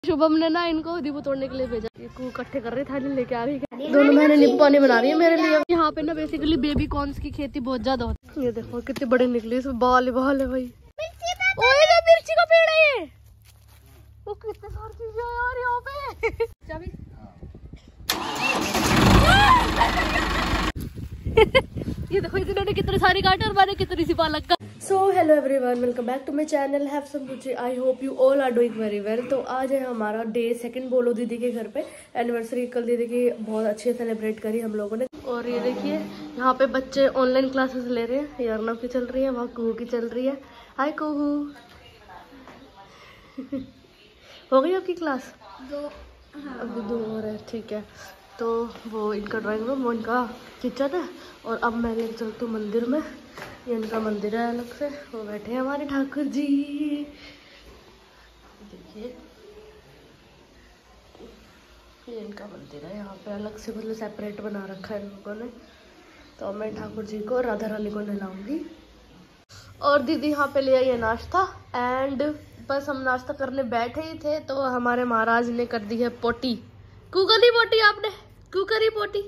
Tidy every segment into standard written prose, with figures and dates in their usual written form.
शुभम ने ना इनको नींबू तोड़ने के लिए भेजा। इकट्ठे कर रही थाली लेके आ रही है। दोनों बहनें नींबू पानी बना रही है मेरे लिए। यहाँ पे ना बेसिकली बेबी कॉर्न्स की खेती बहुत ज्यादा होती है। ये देखो कितनी बड़ी निकली, इसमें बाल है भाई। ओए ना मिर्ची का पेड़ है ये। वो कितने सारी चीजें हैं यार यहाँ पे। चाबी ये देखो इन्होंने कितने सारी काटे और मैंने कितनी सी पालक का। So hello everyone, welcome back to my channel have some Ruchi. I hope you all are doing very well. तो आज है हमारा डे 2 बोलो दीदी के घर पे एनिवर्सरी। कल दीदी की बहुत अच्छे सेलिब्रेट करी हम लोगों ने। और ये देखिए यहाँ पे बच्चे ऑनलाइन क्लासेस ले रहे हैं। ये अर्नव की चल रही है, वहाँ कुहू की चल रही है। हाय कुहू। हो गई आपकी क्लास? अभी 2 और है, ठीक है। तो वो इनका ड्राइंग रूम, वो इनका किचन है। और अब मैं लेकर चलती हूँ मंदिर में। ये इनका मंदिर है अलग से, वो बैठे हैं हमारे ठाकुर जी। देखिए ये इनका मंदिर है, यहाँ पे अलग से मतलब सेपरेट बना रखा है इन लोगों ने। तो अब मैं ठाकुर जी को राधा रानी को नहलाऊंगी। और दीदी यहाँ पे ले आई है नाश्ता। एंड बस हम नाश्ता करने बैठे ही थे तो हमारे महाराज ने कर दी है पोटी। कुकरी पोटी, आपने कुकरी पोटी।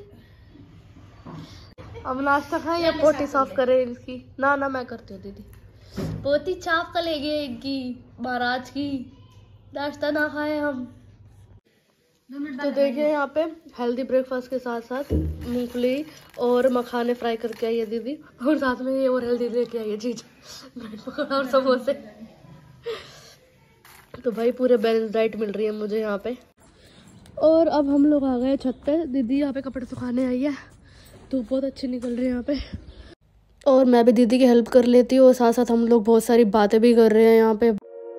अब नाश्ता खाए या पोटी साफ करे इसकी? ना ना मैं करती हूँ दीदी। पोती साफ कर लेंगे इनकी महाराज की, नाश्ता ना खाए हम। तो देखिए यहाँ पे हेल्दी ब्रेकफास्ट के साथ साथ मूंगफली और मखाने फ्राई करके आई है दीदी। और साथ में ये और हेल्दी लेके आई है चीज और समोसे। तो भाई पूरे बैलेंस डाइट मिल रही है मुझे यहाँ पे। और अब हम लोग आ गए छत पे। दीदी यहाँ पे कपड़े सुखाने आई है। धूप बहुत अच्छी निकल रही है यहाँ पे। और मैं भी दीदी की हेल्प कर लेती हूँ और साथ साथ हम लोग बहुत सारी बातें भी कर रहे हैं यहाँ पे।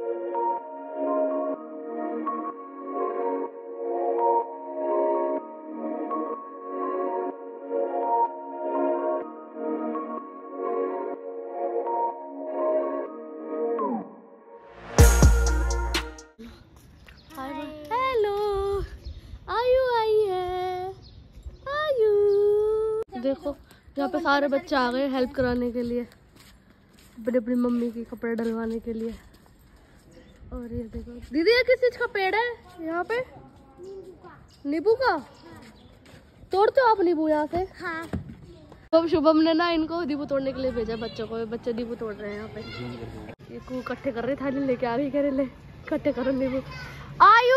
हेलो, आयु आई है, आयु। देखो यहाँ पे सारे बच्चे आ गए हेल्प कराने के लिए, अपनी अपनी मम्मी की कपड़े डलवाने के लिए। और ये देखो दीदी, ये किस चीज का पेड़ है यहाँ पे? नींबू का। तोड़ते हो आप नींबू यहाँ से? हाँ। तो शुभम ने ना इनको नींबू तोड़ने के लिए भेजा बच्चों को। बच्चे नींबू तोड़ रहे हैं यहाँ पे। ये इकट्ठे कर रही थाली लेके आ रही, कह रहे इकट्ठे करो नींबू। आयु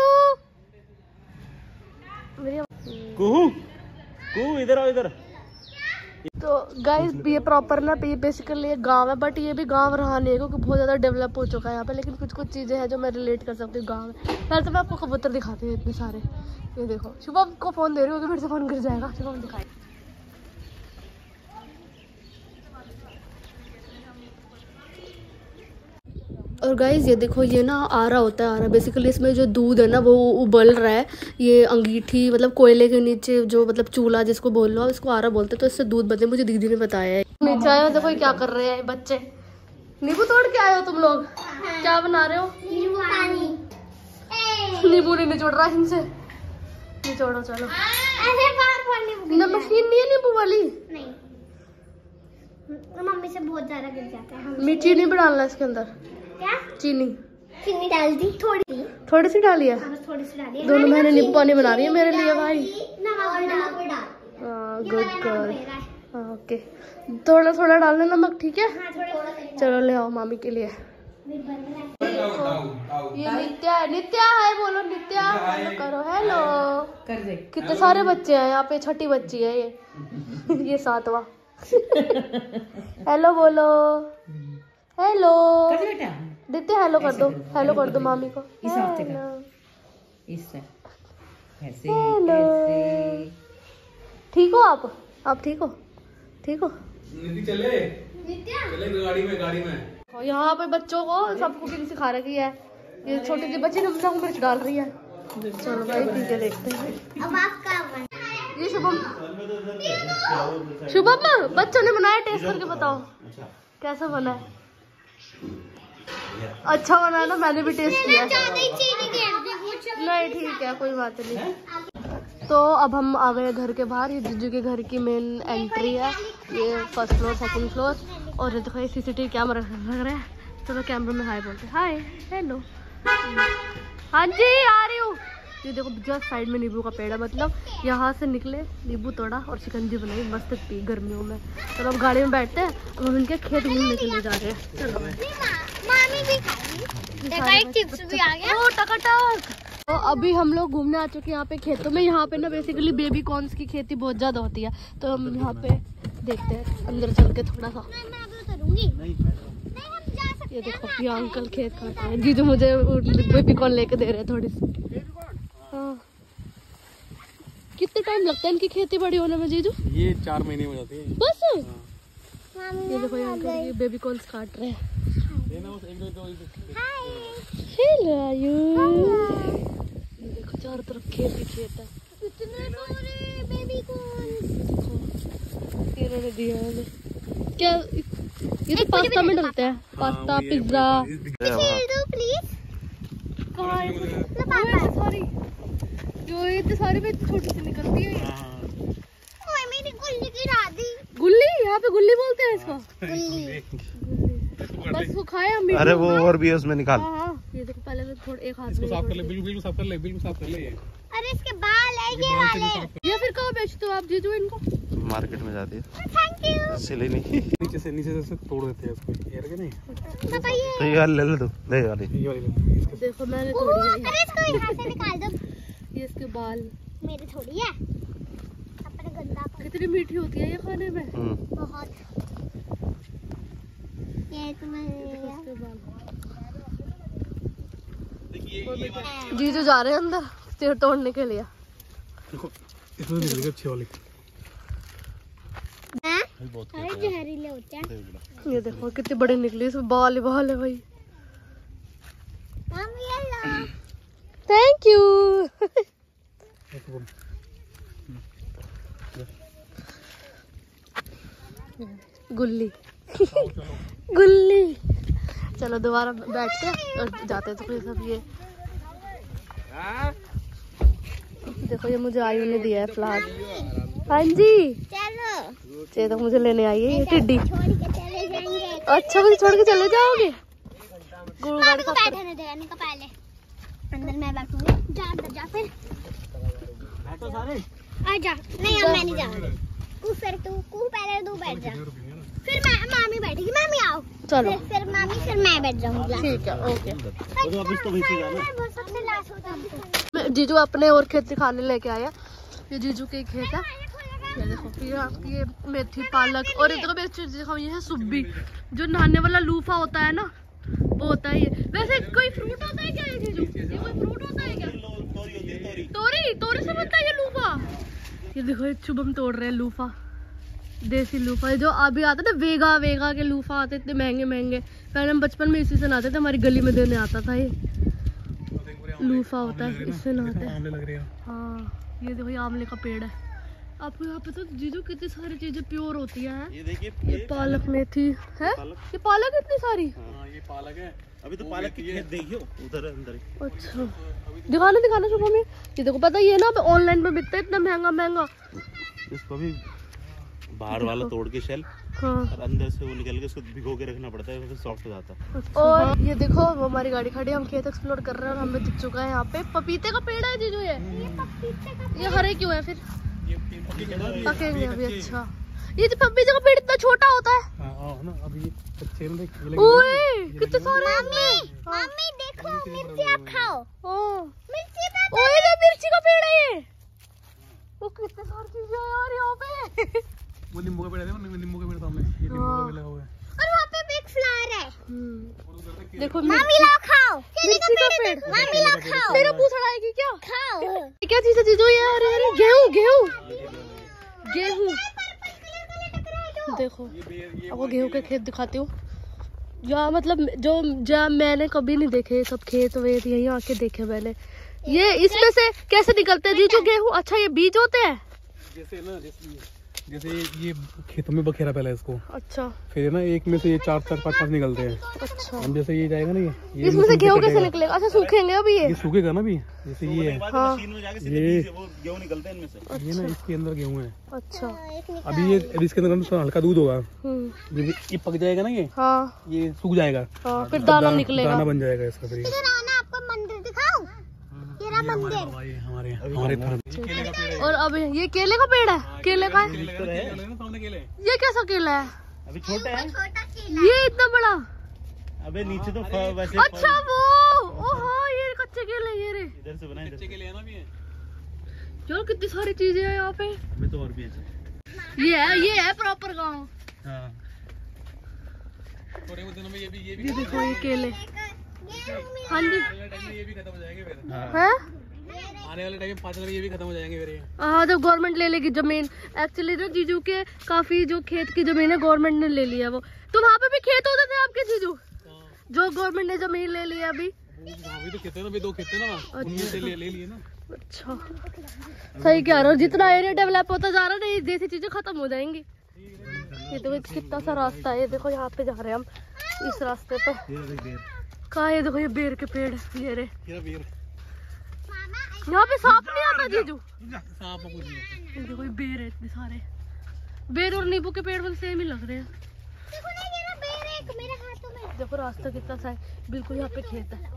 इधर आओ इधर। तो गाइस ये प्रॉपर ना ये बेसिकली एक गांव है, बट ये भी गांव रहा नहीं है क्योंकि बहुत ज़्यादा डेवलप हो चुका है यहाँ पे। लेकिन कुछ कुछ चीज़ें हैं जो मैं रिलेट कर सकती हूँ गांव में। पहले तो मैं आपको कबूतर दिखाती हूँ इतने सारे। ये देखो शुभम को फ़ोन दे रही हूँ कि मेरे से फ़ोन गिर जाएगा। शुभम दिखाई। और गाइस ये देखो ये ना आरा होता है। आरा बेसिकली इसमें जो दूध है ना वो उबल रहा है। ये अंगीठी मतलब कोयले के नीचे जो मतलब चूल्हा जिसको बोल लो, इसको आरा बोलते हैं। तो इससे दूध बनते, मुझे दीदी ने बताया है। नीचे आए हो, देखो क्या कर रहे हैं बच्चे। नींबू तोड़ के आए हो तुम लोग? क्या बना रहे हो? नींबू नहीं निचोड़ रहा इनसे, निचोड़ो चलो। मशीन नहीं है नींबू वाली? नहीं, मम्मी से बहुत ज्यादा गिर जाता है। मिर्ची नहीं भी डालना इसके अंदर? क्या? चीनी डाल दी, थोड़ी सी डाली है। थोड़ी सी डाली है। दोनों बहनें नींबू पानी बना रही है मेरे लिए भाई। Good girl. ओके, थोड़ा थोड़ा डालना नमक, ठीक है? चलो ले आओ मामी के लिए। ये नित्या है, नित्या है बोलो, नित्या हेलो करो। हेलो कर दे। कितने सारे बच्चे हैं यहाँ पे, छठी बच्ची है ये 7वां। हेलो बोलो, हेलो नित्या हेलो कर दो, हेलो कर दो मामी को। हेलो, ठीक हो आप ठीक हो? ठीक हो? चले गाड़ी में। यहाँ पे बच्चों को सबको किसी सिखा रखी है। ये छोटी सी बच्ची नमक मिर्च डाल रही है। चलो भाई पी के देखते हैं। अब आपका ये शुभम बच्चों ने बनाया, टेस्ट करके बताओ कैसा बना है। अच्छा बना है ना? मैंने भी टेस्ट किया। नहीं ठीक है, कोई बात नहीं। तो अब हम आ गए घर के बाहर। ये जीजू के घर की मेन एंट्री है। ये फर्स्ट फ्लोर, सेकंड फ्लोर। और ये देखो CCTV कैमरा लग रहा है। चलो कैमरे में हाय बोलते। हाय, हेलो, हाँ जी आ रही ये देखो जस्ट साइड में नींबू का पेड़ है, मतलब यहाँ से निकले नींबू तोड़ा और शिकंजी बनाई, मस्त पी गर्मियों में। तो अब गाड़ी में बैठते हैं, अब हम इनके खेत घूमने के लिए जा रहे हैं। चलो मामी भी खाएगी। देखो एक चिप्स भी आ गया। ओ टकाटक। तो अभी हम लोग घूमने आ चुके हैं यहाँ पे खेतों में। यहाँ पे ना बेसिकली बेबी कॉर्न्स की खेती बहुत ज्यादा होती है, तो हम यहाँ पे देखते हैं अंदर चल के थोड़ा सा। ये देखो ये अंकल खेत काट रहे हैं। जीजू मुझे बेबी कॉर्न लेके दे रहे हैं थोड़ी सी। हाँ कितने टाइम लगता है इनकी खेती बड़ी होने में जीजू? ये 4 महीने हो जाती है बस। मामी ये देखो ये अंकल ये बेबी कॉर्न्स काट रहे हैं। ये देखो चारों तरफ खेत ही खेत है। इतने सारे बेबी कॉर्न। इन्होंने दिया हमें क्या? ये तो पास्ता में डलते हैं, पास्ता पिज्जा। दो प्लीज। कहाँ है सारी? जो इतने सारी में छोटी सी निकलती है। ओए मेरी गुल्ली गिरा दी। गुल्ली? यहाँ पे गुल्ली बोलते हैं इसको। गुल्ली। बस वो खाए हम। अरे वो और भी है उसमें निकाल। हाँ ये देखो पहले मैं थोड़ा एक हाथ में साफ कर ले, बिल्कुल साफ कर ले, बिल्कुल साफ कर ले। अरे इसके बाल है ये वाले। या फिर कहाँ बेचते हो आप जीजू इनको? मार्केट में जाती है, थैंक यू। इसलिए नहीं। नीचे से तोड़ देते हैं इसको, ये रखे नहीं। पापा ये। तो ये वाली ले ले दो, दे वाली। ये वाली ले, इसके देखो मैंने तोड़ी है। अरे इसको यहाँ से निकाल दो। ये इसके बाल मेरी थोड़ी है। अपने गंदा कर। कितनी मीठी होती है ये खाने में। बहुत। ये तुम्हारे इसके बाल। जीजू जा रहे हैं अंदर सेब तोड़ने के लिए। देखो इसमें निकलेगा अच्छी वाली। अरे जहरीले होते हैं। ये देखो कितनी बड़ी निकली, इसमें बाल ही बाल है भाई। मामी ये लो। Thank you. गुल्ली गुल्ली। चलो दोबारा बैठते हैं और जाते हैं। तो फिर सब ये देखो ये मुझे आयु ने दिया है फ्लावर। हाँ जी चलो। ये तो मुझे लेने आई है ये टिड्डी। छोड़ के चले जाएंगे। अच्छा मुझे छोड़ के चले जाओगे? गुरु गाड़ी को बैठने दे का पहले। अंदर मैं बैठूंगी। जा अंदर जा फिर। बैठो सारे। आजा। नहीं अब मैं नहीं जाऊंगी। तू पहले तू बैठ जा। फिर मैं मामी बैठेगी। मामी आओ। चलो फिर मामी फिर मैं बैठ जाऊंगी। ठीक है ओके। वो सबसे लास्ट होता है। जीजू अपने और खेत दिखाने लेके आया। ये जीजू के खेत है। ये देखो ये मेथी पालक और ये देखो देखो ये है सुब्बी, जो नहाने वाला लूफा होता है ना वो होता है ये। वैसे कोई फ्रूट होता है क्या ये जीजू? ये कोई फ्रूट होता है क्या? तोरी तोरी से बनता है ये लूफा। ये देखो ये शुभम तोड़ रहे हैं लूफा, देसी लूफा जो अभी आता था। वेगा के लूफा आते इतने महंगे महंगे। पहले हम बचपन में इसी से नहाते थे, हमारी गली में देने आता था। ये लूफा होता है, इससे नहाते हैं। हाँ ये देखो ये आंवले का पेड़ है। आपको यहाँ पे तो जीजू कितनी सारी चीजें प्योर होती हैं। ये देखिए ये पालक मेथी है। ये पालक इतनी सारी। हाँ ये पालक है। अभी तो पालक की खेत देखियो उधर अंदर। अच्छा दिखाना शुभम में। ये देखो पता ये ना ऑनलाइन में बिकता है इतना महंगा। इसको भी बाहर वाला तोड़ के शेल हाँ। और अंदर से वो निकल के उसको भिगो के रखना पड़ता है, फिर सॉफ्ट हो जाता है। अच्छा। और ये देखो वो हमारी गाड़ी खड़ी है, हम खेत एक्सप्लोर कर रहे हैं और हमें दिख चुका है यहाँ पे पपीते का पेड़ है जीजू। ये हरे क्यों है फिर? पकेंगे अभी। अच्छा ये जो पपीते का पेड़ इतना छोटा होता है। हाँ ना अभी बच्चे देख। ओए कितने सारे मामी देखो मिर्ची आप खाओ। मिर्ची ओए ये मिर्ची का पेड़ है ये। वो कितने सारी चीजें हैं यार यहाँ पे। वो नींबू का पेड़ है, नींबू का पेड़ सामने ये नींबू का पेड़ लगा हुआ है। और वहाँ पे बिग फ्लावर है। देखो मामी लाओ खाओ। मिर्ची का पेड़। मामी लाओ खाओ। मेरा पूछ आएगी क्या? खाओ। ये क्या चीज है जीजू? ये अरे गेहूं। देखो अब वो गेहूं के खेत दिखाती हूँ। या मतलब जो मैंने कभी नहीं देखे सब खेत वेत, यही आके देखे मैंने। ये इसमें से कैसे निकलते हैं जीजू गेहूं? अच्छा ये बीज होते हैं जैसे ये खेतों में बखेरा पहले इसको। अच्छा फिर ना एक में से ये 4 5 निकलते हैं। अच्छा हम जैसे ये जाएगा ना ये इसमें से गेहूं कैसे निकलेगा? अच्छा सूखेंगे अभी ये सूखेगा ना भी। जैसे ये है हाँ। ये गेहूं निकलते हैं इनमें से। ये ना इसके अंदर गेहूं है। अच्छा अभी ये इसके अंदर हल्का दूध होगा। ये पक जाएगा ना हाँ ये सूख जाएगा। हाँ फिर दाना निकलेगा। दाना बन जाएगा इसका। फिर आपको मंदिर दिखाऊं? ये मेरा मंदिर। और अब ये केले का पेड़ है, केले का है। ये कैसा केला है? अभी छोटे हैं, ये इतना बड़ा। अबे नीचे तो वैसे अच्छा वो, ओहो ये कच्चे केले, ये रे इधर से बनाए, कच्चे केले हैं ना भी है। यार कितनी सारी चीजें हैं यहाँ पे। अभी तो और भी है। ये है प्रॉपर गाँव। हाँ। ये देखो ये केले। हाँ जी, ये भी खत्म हो जाएंगे फिर। है आने वाले टाइम में 5 साल में ये भी खत्म हो जाएंगे फिर। हाँ, जब गवर्नमेंट ले लेगी जमीन। एक्चुअली ना जीजू के काफी जो खेत की जमीन है गवर्नमेंट ने ले लिया वो। तो वहाँ पे भी खेत होते थे आपके जीजू, जो गवर्नमेंट ने जमीन ले लिया अभी। अभी तो खेते ना, भी 2 खेते ना, उनमें से ले लिए ना। अच्छा सही कह रहे हो, जितना एरिया डेवलप होता जा रहा है ना ये जैसी चीजें खत्म हो जाएंगी। ये देखो कितना सा रास्ता है, ये देखो यहाँ पे जा रहे हैं हम इस रास्ते पे। कहाँ है? देखो ये बेर के पेड़, ये रे। यहाँ पे सांप नहीं आता जीजू? सांप कुछ नहीं। देखो ये बेर है, इतने सारे बेर और नींबू के पेड़ सेम ही लग रहे हैं। देखो ना ये बेर एक मेरे हाथों में। देखो रास्ता कितना सा है, बिल्कुल यहाँ पे खेत है।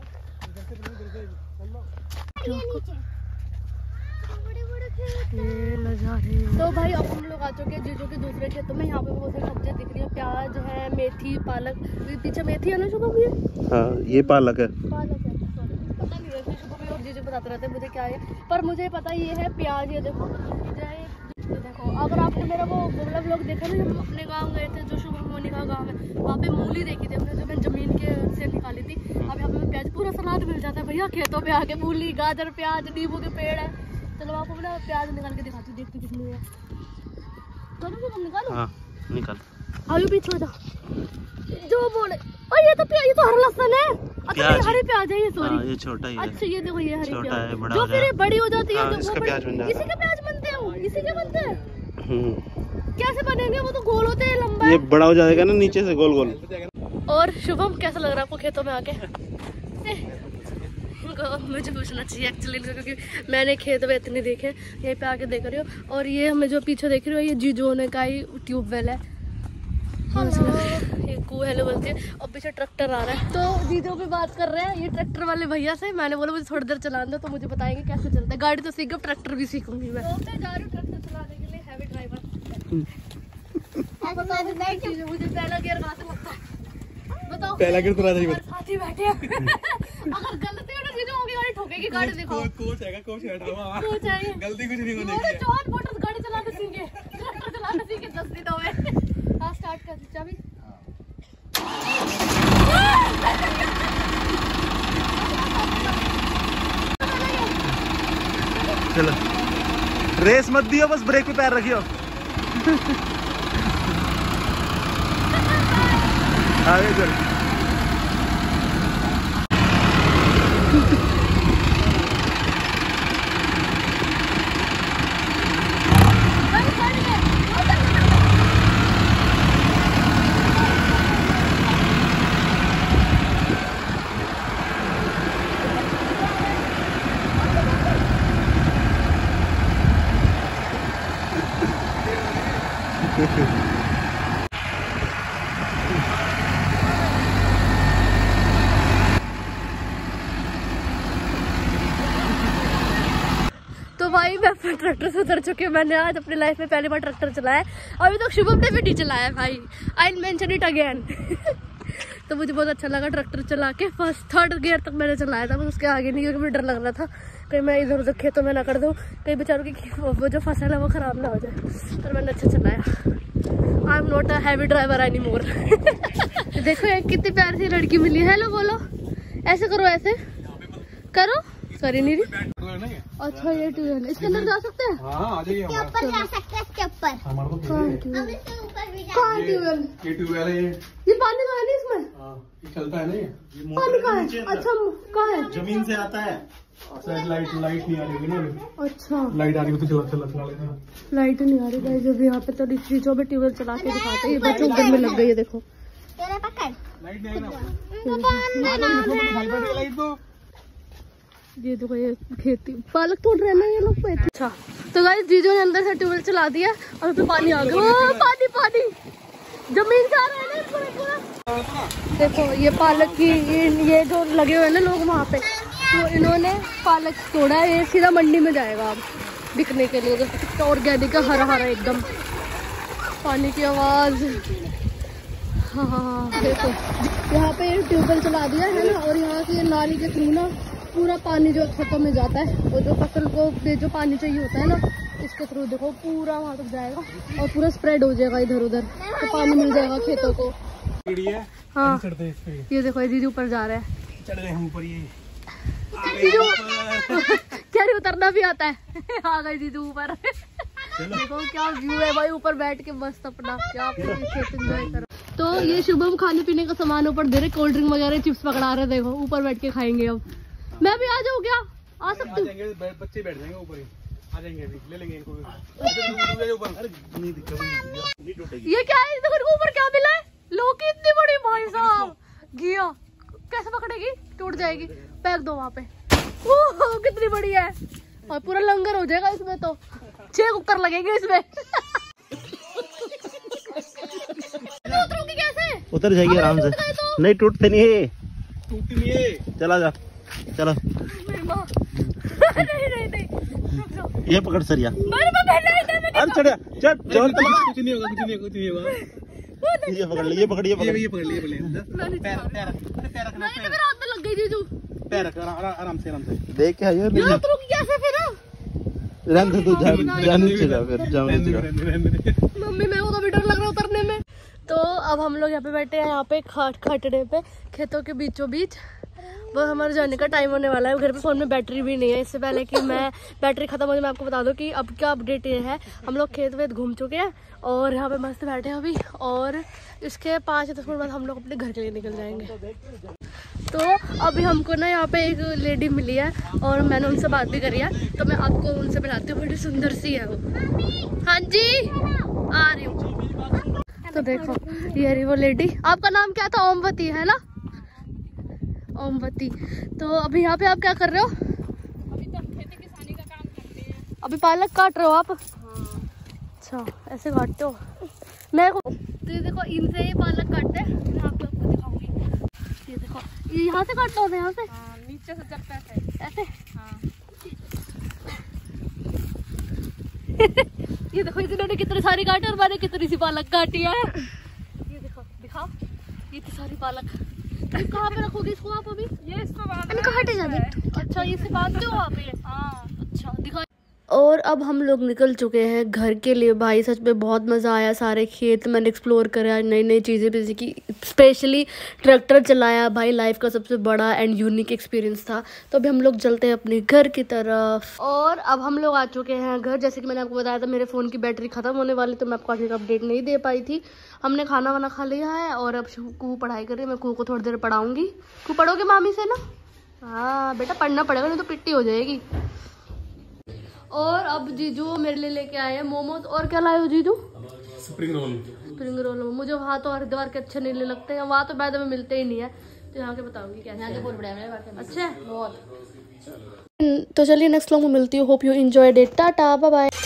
ये नजारे। तो भाई अब हम लोग आ चुके हैं जीजू के दूसरे खेतों में। यहाँ पे बहुत सारी सब्जियाँ दिख रही है, प्याज है, मेथी, पालक। पीछे मेथी है ना शुभम? ये हाँ, ये पालक है। पालक है, पता नहीं है शुभम और जीजू बताते रहते हैं मुझे क्या है, पर मुझे पता ये है प्याज। ये देखो, ये देखो अगर आपने मेरा वो व्लॉग देखा ना, जब हम अपने गाँव गए थे, जो शुभम मोनी का गाँव है, वहाँ पे मूली देखी थी हमने, जो मैंने जमीन के से निकाली थी। अब यहाँ पे प्याज पूरा सलाद मिल जाता है भैया खेतों पे आके। मूली, गाजर, प्याज, नींबू के पेड़ है। चलो आपको ना प्याज निकाल के दिखाती हूँ, देखती कितनी है। तो निकालो। हाँ निकाल। आलू पीछे जा, जो बोले। और ये तो प्याज, ये तो हरा लहसुन है। अच्छा ये हरी प्याज है, ये सॉरी। ये छोटा ही है। अच्छा ये देखो ये हरी छोटा है, प्याज बड़ा जो फिर बड़ी हो जाती है। इसका प्याज बन जाता है। इसी के प्याज बनते हैं, इसी के बनते हैं। कैसे बनेंगे? वो तो गोल होते हैं, लंबा। ये बड़ा हो जाएगा ना नीचे से, गोल गोल। और शुभम कैसा लग रहा है आपको खेतों में आके? मुझे पूछना चाहिए एक्चुअली, क्योंकि मैंने खेत में इतने देखे, यहीं पे आके देख रही हो। और ये हमें जो पीछे देख रही हो, ये जीजू ने का ही ट्यूबवेल है। ये कुएं हेलो बोलते हैं। और पीछे ट्रैक्टर आ रहा है, तो जीजू भी बात कर रहे हैं ये ट्रैक्टर वाले भैया से। मैंने बोला मुझे थोड़ी देर चलाने दो, तो मुझे बताएंगे कैसे चलता है। गाड़ी तो सीख गई, ट्रैक्टर भी सीखूंगी मैं। तो मैं जा रही हूँ ट्रैक्टर चलाने के लिए, हैवी ड्राइवर। मुझे पहला गियर कहाँ से लगता है बताओ? पहला गियर तो राजा ही साथी बैठे हैं। अगर गलती हो ना जीजू होगी, गाड़ी ठोकेगी। गाड़ी देखो, कोच है, कोच है, कोच है ये। गलती कुछ नहीं होने की। जॉन मोटर गाड़ी चलाने सीखे, ट्रैक्टर चलाने सीखे 10 दिन हुए। हाँ स्टार्ट कर चाबी। चलो रेस मत दियो, बस ब्रेक पे पैर रखियो। आगे चल। तो भाई मैं ट्रैक्टर से उतर चुकी हूँ। मैंने आज अपनी लाइफ में पहली बार ट्रैक्टर चलाया। अभी तक शुभम ने भी नहीं चलाया भाई। I mention it again. तो मुझे बहुत अच्छा लगा ट्रैक्टर चला के। फर्स्ट 3rd गियर तक मैंने चलाया था, बस उसके आगे नहीं, क्योंकि मुझे डर लग रहा था कहीं मैं इधर उधर खेतों में ना कर दूँ, कहीं बेचारों की वो जो फसल है वो खराब ना हो जाए। पर मैंने अच्छा चलाया। I am not a heavy driver any more. देखो यार कितनी प्यारी सी लड़की मिली है। हेलो बोलो, ऐसे करो, ऐसे करो। कर ही नहीं रही। अच्छा ये ट्यूबवेल, इसके अंदर जा सकते हैं? हाँ आ जाइए। ऊपर जा सकते हैं, इसके ऊपर। हमारा तो अब इसके ऊपर भी जा। कहाँ ट्यूबवेल? ये ट्यूबवेल है। ये पानी तो है नहीं इसमें? हाँ ये चलता है ना, ये पानी कहाँ है? अच्छा कहाँ है? जमीन से आता है। शायद लाइट नहीं आ रही होगी ना। अच्छा लाइट आ रही हो तो चला लेते हैं। लाइट नहीं आ रही गाइस। अभी यहाँ पे तो चीजों में ट्यूबवेल चला के दिखाते हैं। ये बच्चों घर में लग गई है, देखो तेरे पकड़। लाइट नहीं आ रही लाइट तो। ये देखो ये खेती पालक तोड़ रहे हैं ना ये लोग पे। अच्छा तो गाइस जीजो ने अंदर से ट्यूबवेल चला दिया और उसमें पानी आ गया। पानी पानी जमीन से आ रहा है ना पूरा। देखो ये पालक की ये जो लगे हुए हैं ना लोग वहाँ पे, तो इन्होंने पालक तोड़ा है, ये सीधा मंडी में जाएगा अब बिकने के लिए। कितना ऑर्गेनिक है, हरा हरा एकदम। पानी की आवाज़। हाँ देखो यहाँ पे ट्यूबवेल चला दिया है ना, और यहाँ से ये नाली के थ्रू ना पूरा पानी जो खेतों में जाता है, और जो फसल को जो पानी चाहिए होता है ना, इसके थ्रू देखो पूरा वहाँ तक जाएगा और पूरा स्प्रेड हो जाएगा इधर उधर, तो पानी मिल जाएगा खेतों को। हाँ ये देखो ये दीदी ऊपर जा रहे हैं। चढ़ गए हम ऊपर। ये क्या नहीं उतरना भी आता है। आ गई दीदी ऊपर। देखो क्या व्यू है भाई, ऊपर बैठ के मस्त अपना क्या खेत एंजॉय करो। तो ये शुभम खाने पीने का सामान ऊपर दे रहे, कोल्ड ड्रिंक वगैरह चिप्स पकड़ा रहे। देखो ऊपर बैठ के खाएंगे। अब मैं भी आ जाऊँ क्या? आ सकती हूँ? बच्चे बैठ जाएंगे ऊपर ही, आ जाएंगे अभी, ले लेंगे इनको। ये क्या है? देखो ऊपर क्या मिला है? लौकी इतनी बड़ी भाई साहब। घिया कैसे पकड़ेगी? टूट जाएगी। फेंक दो वहाँ पे। ओह कितनी बड़ी है, और पूरा लंगर हो जाएगा इसमें। तो 6 कुकर लगेंगे इसमें। उतरूंगी कैसे? उतर जाएगी आराम से। नहीं टूटते नहीं है, टूटती नहीं है। चला जा, चलो। नहीं ये पकड़ सरिया। अरे चढ़ चढ़, कुछ नहीं होगा, कुछ नहीं होगा, कुछ नहीं होगा। ये पकड़ ले, ये पकड़, ये पकड़, ये पकड़ ले, पैर रखना, मेरे हाथ में लग गई जीजू। पैर रख, आराम से, आराम से। देख के आइए। उतरूंगी कैसे फिर? रहने दो, जा नीचे जा, फिर जा नीचे जा। मम्मी मेरे को तो भी डर लग रहा है उतरने में। तो अब हम लोग यहाँ पे बैठे हैं, यहाँ पे खटड़े पे खेतों के बीचों बीच। वो हमारे जाने का टाइम होने वाला है। घर पे फ़ोन में बैटरी भी नहीं है। इससे पहले कि मैं बैटरी ख़त्म हो जाए, मैं आपको बता दूं कि अब क्या अपडेट ये है, हम लोग खेत वेत घूम चुके हैं और यहाँ पे मस्त बैठे हैं अभी, और इसके 5-10 मिनट बाद हम लोग अपने घर के लिए निकल जाएंगे। तो अभी हमको ना यहाँ पे एक लेडी मिली है और मैंने उनसे बात भी करी है, तो मैं आपको उनसे मिलाती हूँ। बड़ी सुंदर सी है वो। हाँ जी आ रही हूँ। तो देखो ये रही वो लेडी। आपका नाम क्या था? ओमवती है ना? ओमवती। तो अभी यहाँ पे आप क्या कर रहे हो? अभी तो खेती किसानी का काम करते हैं। अभी पालक काट रहे हो आप? हाँ। अच्छा ऐसे काटते हो। मैं तो ये देखो इनसे ही पालक काटते हैं, मैं आपको दिखाऊंगी। ये देखो ये यहाँ से काटना होता है, यहाँ से। हाँ, नीचे से जब पैसे ऐसे। हाँ। ये देखो इन्होंने कितनी सारी काटी और मैंने कितनी सी पालक काटी है। ये देखो दिखाओ, ये इतनी सारी पालक। कहाँ पे रखोगे इसको आप अभी? ये इसको बांध इनको हटे जा दे। अच्छा ये से बांधते हो आप ये? हाँ। अच्छा दिखा। और अब हम लोग निकल चुके हैं घर के लिए। भाई सच में बहुत मज़ा आया, सारे खेत मैंने एक्सप्लोर करा, नई नई चीज़ें भी सीखी, स्पेशली ट्रैक्टर चलाया। भाई लाइफ का सबसे बड़ा एंड यूनिक एक्सपीरियंस था। तो अभी हम लोग चलते हैं अपने घर की तरफ। और अब हम लोग आ चुके हैं घर। जैसे कि मैंने आपको बताया था मेरे फ़ोन की बैटरी ख़त्म होने वाली, तो मैं आपको आगे का अपडेट नहीं दे पाई थी। हमने खाना वाना खा लिया है और अब कू पढ़ाई कर रही है। मैं कू को थोड़ी देर पढ़ाऊँगी। कू पढ़ोगे मामी से ना? हाँ बेटा पढ़ना पड़ेगा, नहीं तो पिट्टी हो जाएगी। और अब जीजू मेरे लिए लेके आए हैं मोमोज। और क्या लाए हो जीजू? Spring roll. Spring roll. मुझे वहाँ तो हरिद्वार के अच्छे नहीं लगते हैं, वहाँ तो बैद में मिलते ही नहीं है, तो यहाँ के बताऊंगी क्या अच्छा है बहुत। तो चलिए नेक्स्ट व्लॉग में मिलती हूँ। Hope you enjoyed it. Tata bye bye.